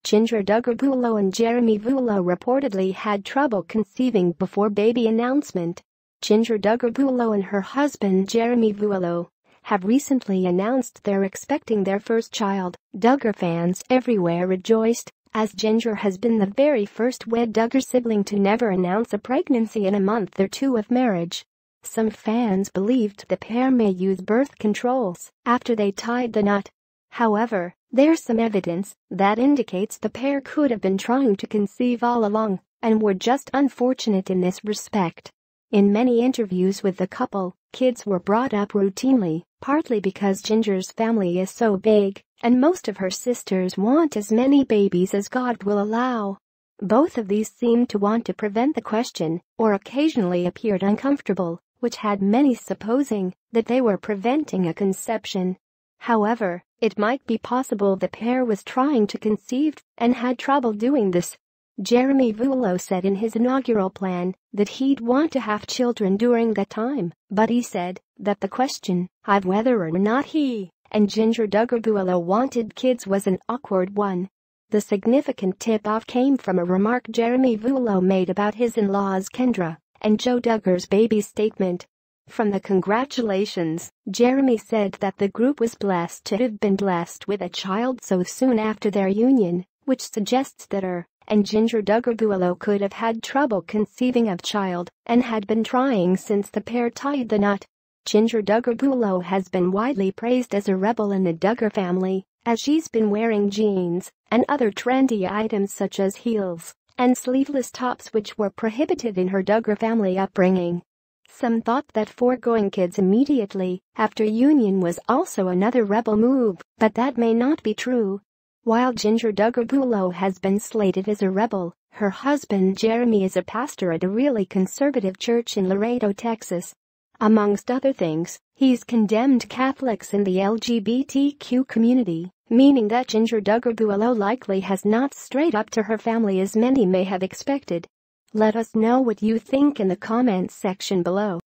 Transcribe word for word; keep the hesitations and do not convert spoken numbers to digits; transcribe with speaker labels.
Speaker 1: Ginger Duggar Vuolo and Jeremy Vuolo reportedly had trouble conceiving before baby announcement. Ginger Duggar Vuolo and her husband Jeremy Vuolo have recently announced they're expecting their first child. Duggar fans everywhere rejoiced, as Ginger has been the very first wed Duggar sibling to never announce a pregnancy in a month or two of marriage. Some fans believed the pair may use birth controls after they tied the knot. However, there's some evidence that indicates the pair could have been trying to conceive all along and were just unfortunate in this respect. In many interviews with the couple, kids were brought up routinely, partly because Ginger's family is so big and most of her sisters want as many babies as God will allow. Both of these seemed to want to prevent the question, or occasionally appeared uncomfortable, which had many supposing that they were preventing a conception. However, it might be possible the pair was trying to conceive and had trouble doing this. Jeremy Vuolo said in his inaugural plan that he'd want to have children during that time, but he said that the question of whether or not he and Ginger Duggar Vuolo wanted kids was an awkward one. The significant tip-off came from a remark Jeremy Vuolo made about his in-laws Kendra and Joe Duggar's baby statement. From the congratulations, Jeremy said that the group was blessed to have been blessed with a child so soon after their union, which suggests that her and Ginger Duggar Vuolo could have had trouble conceiving a child and had been trying since the pair tied the knot. Ginger Duggar Vuolo has been widely praised as a rebel in the Duggar family, as she's been wearing jeans and other trendy items such as heels and sleeveless tops which were prohibited in her Duggar family upbringing. Some thought that foregoing kids immediately after union was also another rebel move, but that may not be true. While Ginger Duggar Vuolo has been slated as a rebel, her husband Jeremy is a pastor at a really conservative church in Laredo, Texas. Amongst other things, he's condemned Catholics in the L G B T Q community, meaning that Ginger Duggar Vuolo likely has not straight up to her family as many may have expected. Let us know what you think in the comments section below.